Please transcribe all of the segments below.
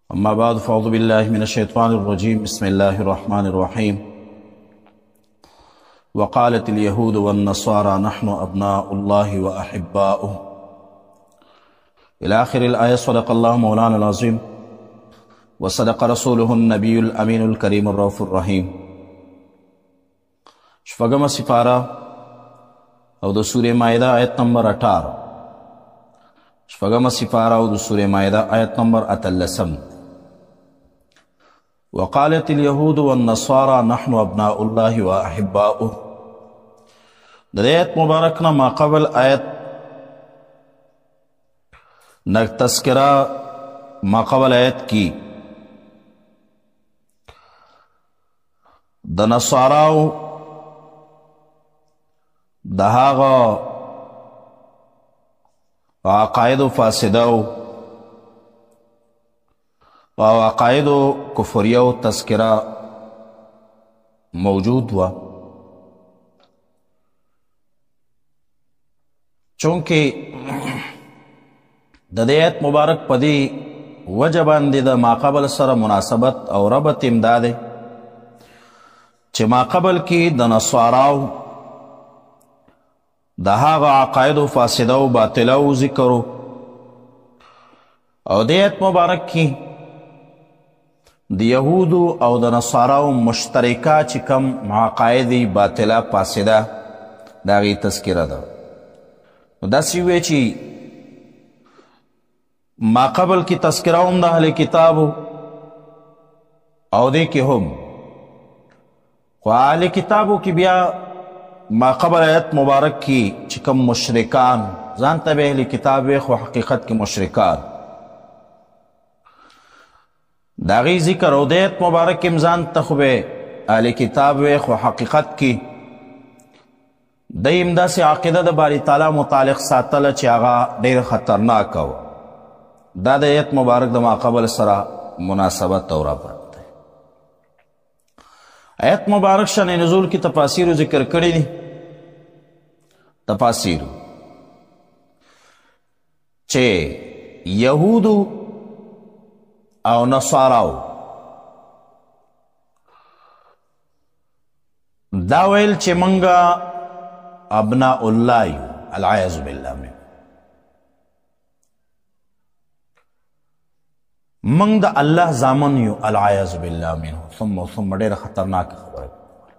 أما بعد فأعوذ بالله من الشيطان الرجيم بسم الله الرحمن الرحيم وقالت اليهود والنصارى نحن أبناء الله وأحباؤه إلى آخر الآية. صدق الله مولانا العظيم وصدق رسوله النبي الأمين الكريم الرؤوف الرحيم. شپږمه سپاره او د سورې مائده آیت نمبر 18. شپږمه سپاره او د سورې مائده آیت نمبر 18. وقالت اليهود والنصارى نحن أبناء الله وأحباؤه. د آیت مبارکنا ما قبل آیت نک تذکرہ ما قبل آیت کی د نصاراو د هغه عقایدو فاسدو و عقایدو کفریو تذکرہ موجود ہوا، چونکہ د دې آیت مبارک پدی وجه باندې د ماقبل سره مناسبت او ربط امداد چې ماقبل کې د نصاراو د هغه عقایدو فاسده او باطله او ذکرو، او د آیت مبارک کې د یهودو او د نصاراو مشترکه چې کوم عقاید باطله فاسده د هغې تذکره ده. نو داسې وی چې ما قبل کی تذکرہ هم د اهل کتابو او دې کې هم خو اهل کتابو کې بیا ما قبل آیت مبارک کی چې کوم مشرکان ځان ته به اهل کتاب وي خو حقیقت کې مشرکان د هغې ذکر او د آیت مبارک کې ځان ته خو به اهل کتاب وي خو حقیقت کې دی هم داسې عقیده د باری تعالی متعلق ساتله چې هغه ډېر خطرناک و. دا د آیت مبارک د ماقبل سره مناسبت او ربط دی. آیت مبارک شان نزول کی تفاسیر ذکر کړي دي. تفاسیر چې یهودو او نصاراو دا ویل چې منګه ابناء الله یو، العیاذ بالله من منگ دا اللہ زامن یو، العیاذ باللہ منه. ثم ډیر خطرناک خبره.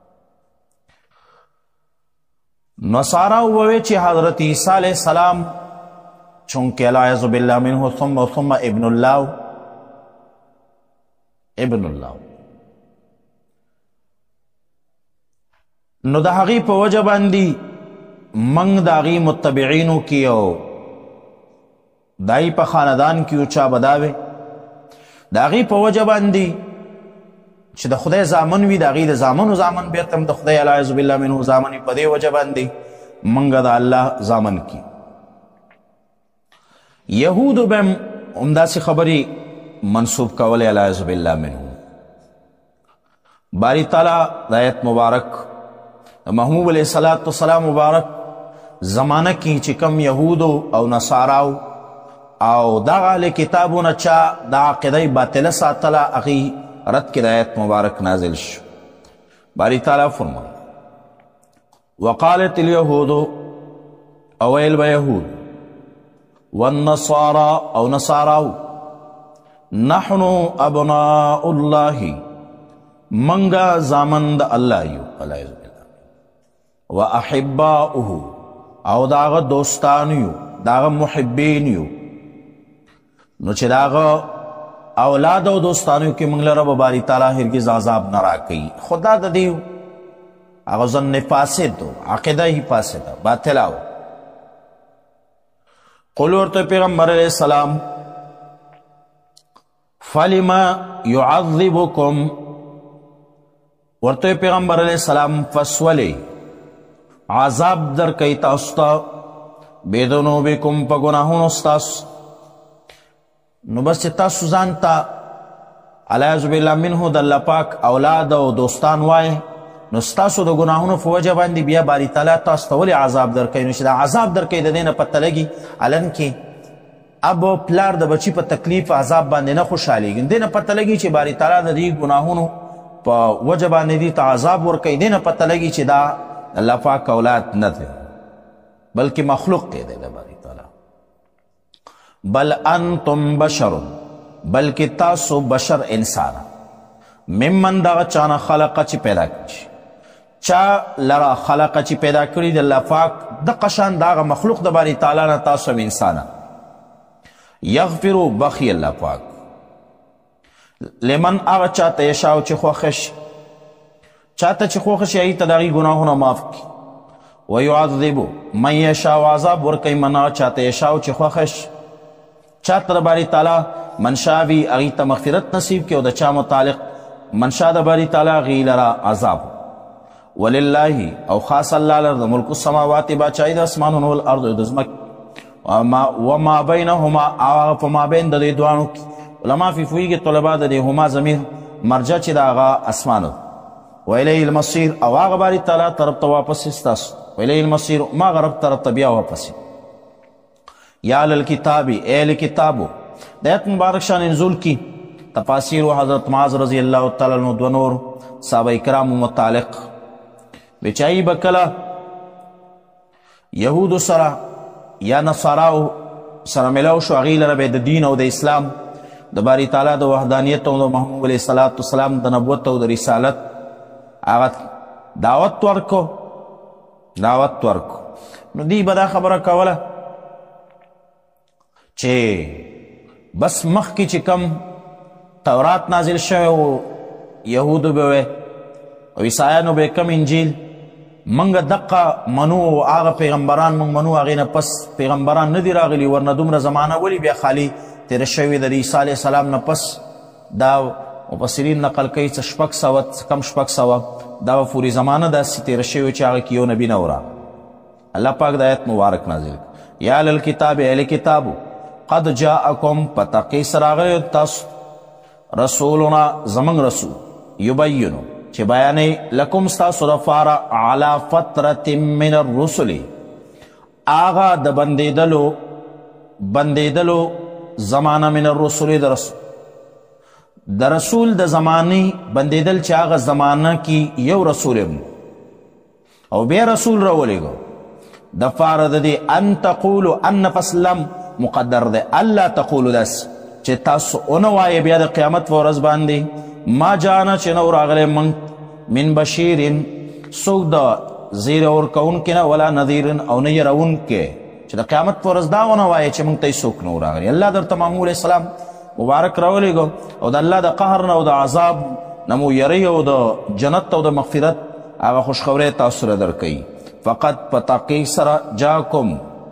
نصارا ووی چې حضرت عیسی علیہ السلام چونکہ العیاذ باللہ منه ثم ابن الله نو د هغې په وجه باندې منگ د هغې متبعینو کی او دای په خاندان کی او چا بداوی د هغې په وجه باندې چې د خدای زامن وي د هغې د زامنو زامن بیرته هم د خدای العیاذ بالله منه زامن وي، په دې وجه باندې منګه د الله زامن کی. یهودو به هم همداسې خبرې منسوب کولی العیاذ بالله منه. باری تعالی د آیت مبارک د محمود علیه الصلاة والسلام مبارک زمانه کې چې کم یهودو او نصاراو او دغه اهل کتابونه چا د عقیده باطله ساتله هغې رد کې د آیت مبارک نازل شو. باری تعالی فرمایي وقالت اليهود او ویل به یهود والنصارى او نصاراو نحن ابناء الله منگا زامن د الله یو، العیاذ بالله، واحباؤه او داغه دوستان یو، داغه محبین یو. نو چې داغه اولاد او دوستانو کې موږ لره به باری تعالی هرګز عذاب نه راکوي. خدا د دې هغه ظن فاسد و، عقیده یې فاسده باطله و. قل ورته پیغمبر علیه السلام فلما يعذبكم، ورته پیغمبر علیه السلام فسولی عذاب در کوي تاسو ته بذنوبکم په ګناهونو ستاسو. نو بس چې تاسو ځان ته العیاذ بالله منه د الله پاک اولاد او دوستان وایي، نو ستاسو د ګناهونو په وجه باندې بیا باری تعالی تاسو ته ولې عذاب درکوي. نو چې دا عذاب درکوي د دې نه پته لګي الن کې اب پلار د بچی په تکلیف عذاب باندې نه خوشحالیږي، دې نه پته لګي چې باری تعالی د دې ګناهونو په وجه باندې دې ته عذاب ورکوي، دې نه پته لګي چې دا الله پاک اولاد نه دی بلکې مخلوق دی د باری تعالی. بل انتم بشر، بلکې تاسو بشر انسان، ممن دغه چانه خلقه چې پیدا کړي، چا لره خلقه چې پیدا کړي د الله پاک د قشان دغه مخلوق د باری تعالی نه تاسو هم انسانه. یغفرو بخی الله پاک لمن هغه چاته یشاو چې خوښه شي، چاته چې خوښه شي هغې ته د هغې ګناهونه معاف کړي. ویعذبو من یشاو، عذاب ورکوي من هغه چاته یشاو چې خوښه شي، چاته د باری تعالی منشا وي هغې ته مغفرت نصیب کړي او د چا متعلق منشا د باری تعالی هغې لره عذاب. ولله او خاص الله لره د ملک السماوات باچایي د اسمانونو والارض د ځمکې وما بینهما هغه په مابین د دې دواړو کې علما فی پوهېږي طلبا د دې هما ضمیر مرجع چې د هغه اسمانو ویلیه المصیر او هغه باری تعالی طرف ته واپس ستاسو، ویلیه المصیر ما هغه رب طرف ته بیا واپس. یا للکتاب ای لکتابو د آیت مبارک شان نزول کی تفاسیر و حضرت معاذ رضی اللہ تعالی عنہ دو نور صحابه کرام متعلق بچائی بکلا یهود سره یا نصاراو سره ملاو شو، هغې لره به د دین او د اسلام د باری تعالی د وحدانیت او د محمد علیه صلات وسلام د نبوت او د رسالت هغه دعوت ورکو. نو دی به دا خبره کوله چې بس مخکې چې کم تورات نازل شوی و یهودو به وی او عیسایانو به کم انجیل منګه دقه منو او هغه پیغمبران منګ منو، هغې نه پس پیغمبران نه دي راغلي، ورنه دومره زمانه ولې بیا خالي تېره شوې د عیسی علیه السلام نه پس. دا مفسرین نقل کوي څه کم شپږ سوه دا به پورې زمانه داسې تېره شوې چې هغه کې یو نبي نه وراغ. الله پاک د آیت مبارک نازل یا للکتاب اهل کتابو قد جاءکم په تحقیق سره راغلی تاسو رسولنا زمونږ رسول یبینو چې بیانې لکم ستاسو دپاره علی فترة من الرسل هغه د بندېدلو زمانه من الرسل د رسول د زمانې بندېدل چې هغه زمانه کې یو رسول او بیا رسول راولېږو د پاره د دې ان تقولو ان فسلم مقدر دی الله تقولو داسې چې تاسو ونه وایې بیا د قیامت په ورځ باندې ما جانا چې نه راغلی من بشیرین څوک د زیر ورکوونکي نه ولا نذیرن او نه یرونکي چې د قیامت په ورځ دا ونه وایې چې موږ ته یې څوک نه راغلی. الله درته محمود علیه السلام مبارک راولېږو او د الله د قهر نه او د عذاب نه مو یری او د جنت او د مغفرت هغه خوشخبری تاسو سره درکوي. فقط په تحقیق سره جاکم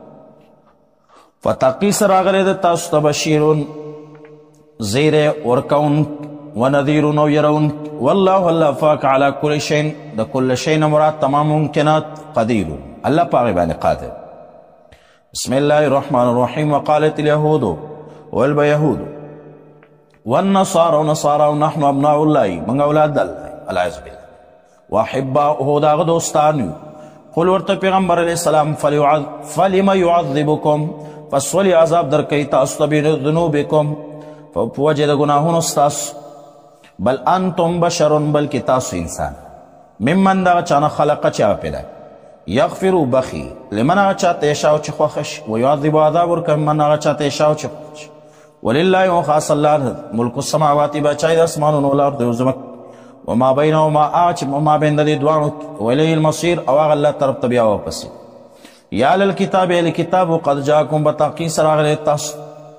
په تحقیق سره راغلی د تاسو ته بشیرون زیر ورکون و نذیرون او یرون والله الله پاک علی کل شین د کل شین مراد تمام ممکنات قدیر الله پاک باندې قادر. بسم الله الرحمن الرحیم وقالت اليهود واليهود والنصارى ونصارى نحن ابناء الله من اولاد الله العز بالله واحباؤه داغ دوستان. قل ورته پیغمبر علیه السلام فلم يعذبكم پس ولی عذاب در کوي تاسو ته بذنوبکم په وجه د ګناهونو ستاسو. بل انتم بشرون بلکې تاسو انسان ممن دغه چانه خلقه چې هغه پیدا یغفرو بخي لمن هغه چاته یشاو چې خوښه شي ویعذبو عذاب ورکوي من هغه چاته یشاو چې خوښه شي. ولله وخاص الله ملک السماوات باچایي د اسمانونو والارض او ځمکې وما بینهما هغه چې ما بین د دې دواړو ویلیه المصیر او هغه الله طرف ته بیا واپس. یا للکتاب اهل کتابو قد جاکم بتحقیق سره راغلی تاسو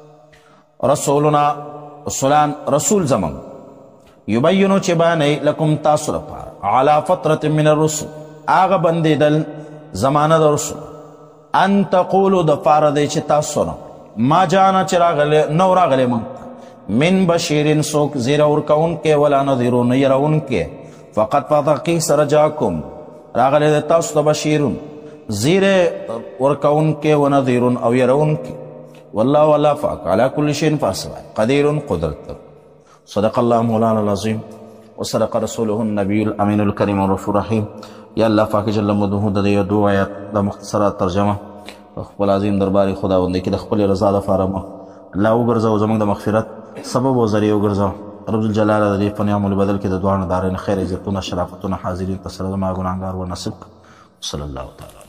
رسولنا رسول زمون یبینو چې بیانوي لکم تاسو لپاره علی فترة من الرسل هغه بندېدل زمانه د رسول ان تقولو د پاره دی چې تاسو نه ما جانا چې راغلی نو راغلی موږ من بشیرین څوک زیر ورکوونکی ولا نذیرو نه یرونکی فقط په تحقیق سره جاکم راغلی د تاسو ته بشیرون زیر ورکوونکی و نذیرون او یرونکی والله والله پاک علی کل شیء قدیر قدرت. صدق الله مولانا العظیم وصدق رسوله النبی الامین الکریم الرفیع الرحیم. یا الله پاک جل مجدہ د دې دو آیات د مختصره ترجمه خپل عظیم دربار خداوندۍ کې د خپلې رضا دپاره مو الله وګرځوه، زموږ د مغفرت سبب او ذریعه وګرځوه. رب الجلاله د دې په نعمو بدل کې د دواړو دارین خیر عزتونه شرافتونه حاضرین ته سره زما ګناهګار ونصیب کړه. صلی الله تعالی